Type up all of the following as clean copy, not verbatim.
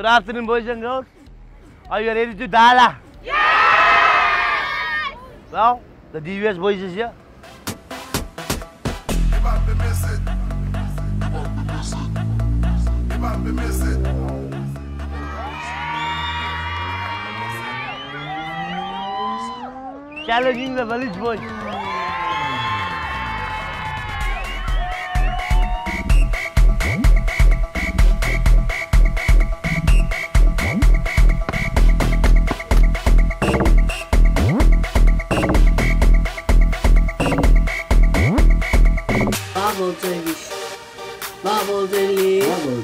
Good afternoon, boys and girls. Are you ready to Dala? Yes! Well, the Village Boyz is here. Challenging the Village Boyz. Bubble jelly.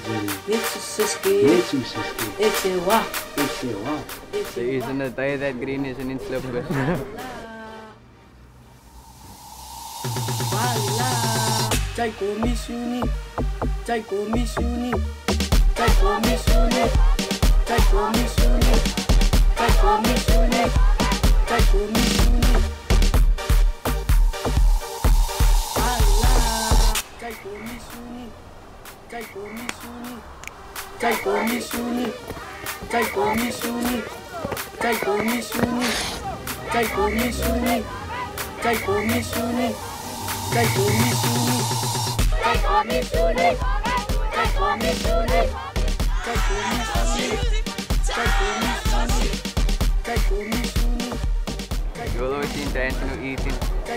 It's a what? The reason that that green is an slope. You'll always see intentional eating.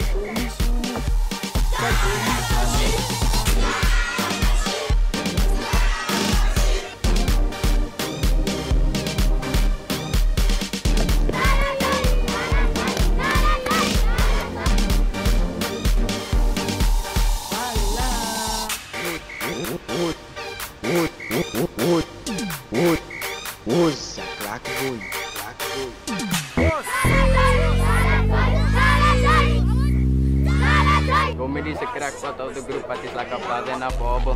Comedy is a crackpot of the group, but it's like a father and a father.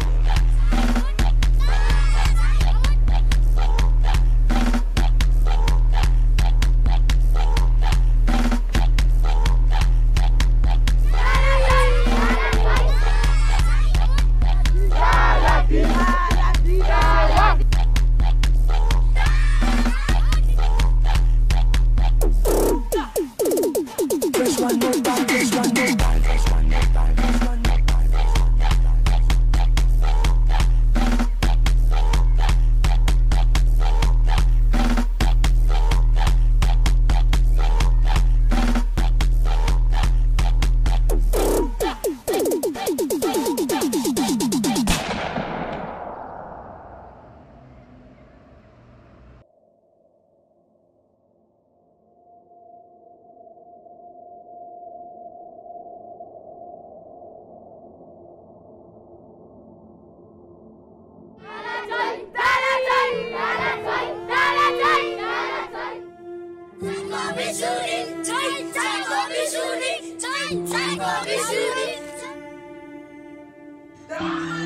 Time,